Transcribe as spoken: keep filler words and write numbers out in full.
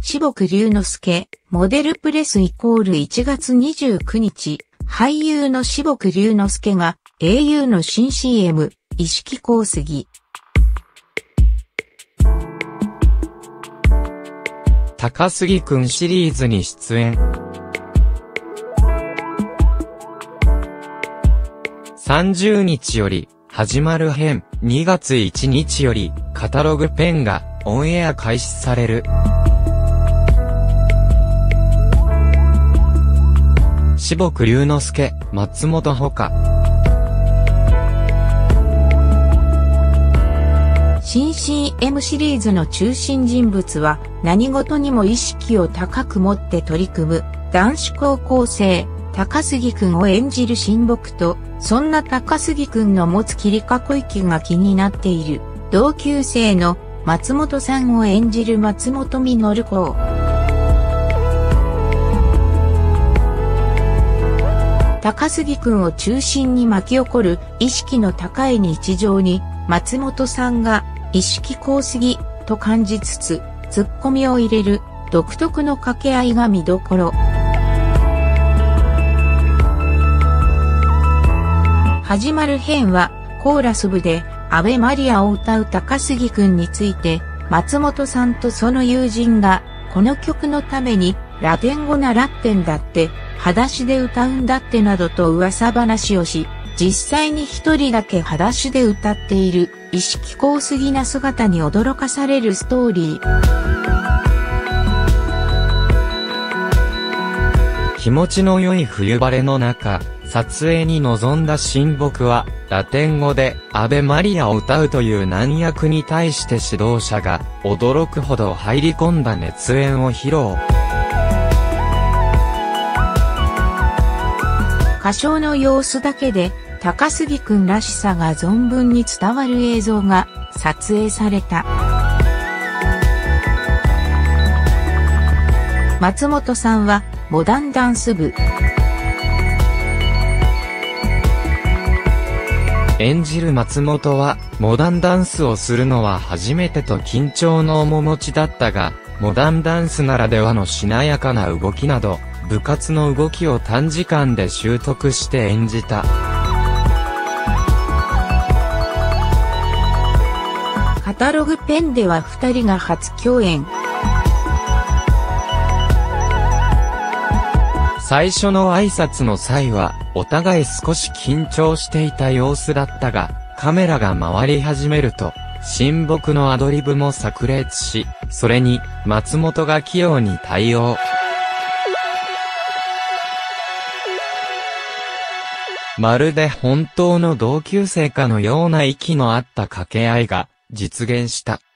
志木龍之介、モデルプレスイコールいちがつにじゅうくにち、俳優の志木龍之介が エーユー の新 シーエム、一色香杉。 高杉くんシリーズに出演。さんじゅうにちより、始まる編、にがついちにちより、カタログペンが、オンエア開始される。志木龍之介、松本穂香。 新 シーエム シリーズの中心人物は、何事にも意識を高く持って取り組む、男子高校生、高杉くんを演じる親睦と、そんな高杉くんの持つ切り囲い気が気になっている、同級生の松本さんを演じる松本実子。高杉くんを中心に巻き起こる意識の高い日常に、松本さんが意識高すぎと感じつつ、ツッコミを入れる独特の掛け合いが見どころ。始まる編は、コーラス部で、アベマリアを歌う高杉くんについて、松本さんとその友人が、この曲のために、ラテン語習ってんだって、裸足で歌うんだってなどと噂話をし、実際に一人だけ裸足で歌っている、意識高すぎな姿に驚かされるストーリー。 気持ちの良い冬晴れの中、撮影に臨んだ親睦は、ラテン語で、アベマリアを歌うという難役に対して指導者が、驚くほど入り込んだ熱演を披露。 歌唱の様子だけで、高杉くんらしさが存分に伝わる映像が、撮影された。松本さんは、モダンダンス部。 演じる松本は、モダンダンスをするのは初めてと緊張の面持ちだったが、モダンダンスならではのしなやかな動きなど、部活の動きを短時間で習得して演じた。 カタログペンでは二人が初共演。 最初の挨拶の際は、お互い少し緊張していた様子だったが、カメラが回り始めると、親睦のアドリブも炸裂し、それに、松本が器用に対応。まるで本当の同級生かのような息の合った掛け合いが実現した。